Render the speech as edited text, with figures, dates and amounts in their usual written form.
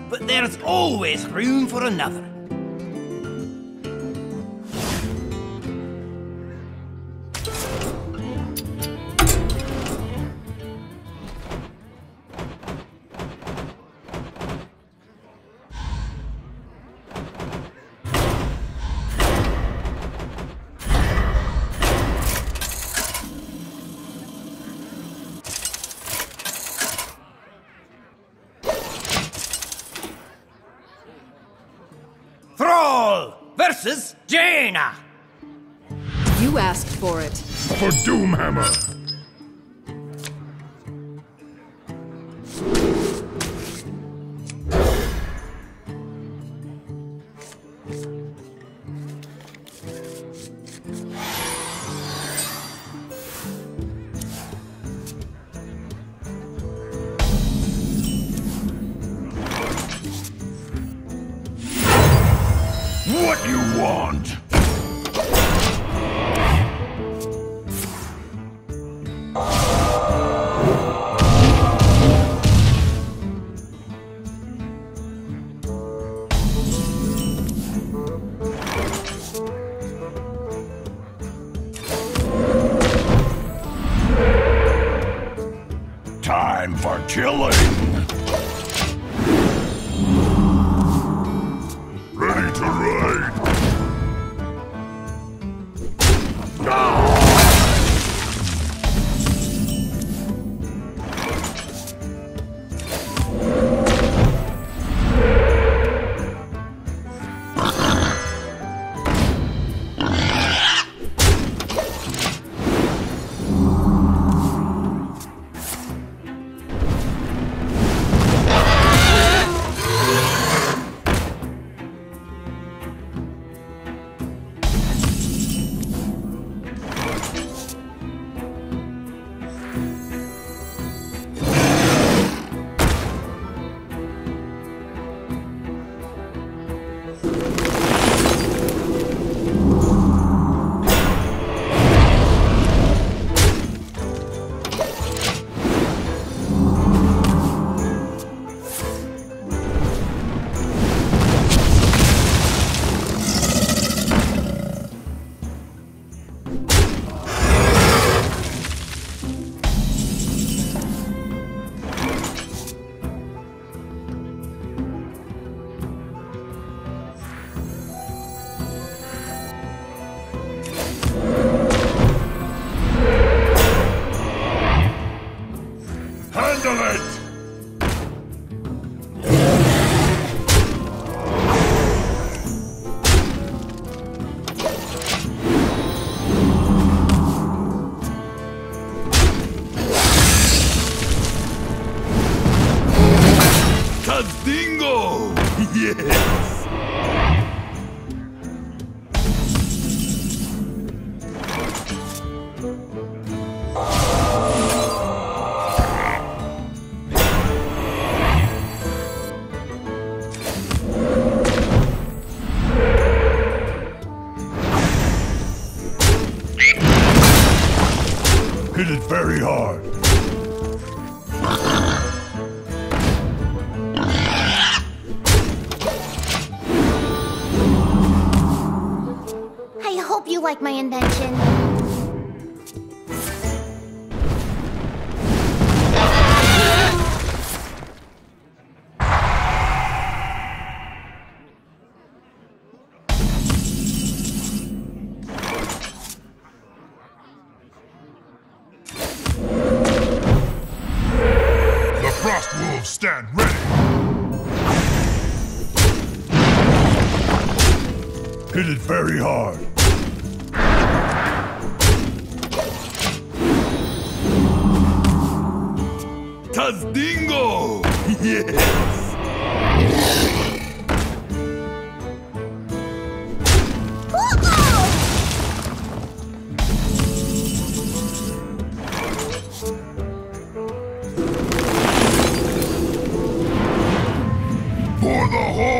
but there's always room for another. Thrall versus Jaina. You asked for it. For Doomhammer! What you want? Time for killing! Ready to ride! Handle it! Dingo! Yes! Hit it very hard. I hope you like my invention. The Frost Wolves stand ready! Hit it very hard. Dingo! Yes! For the whole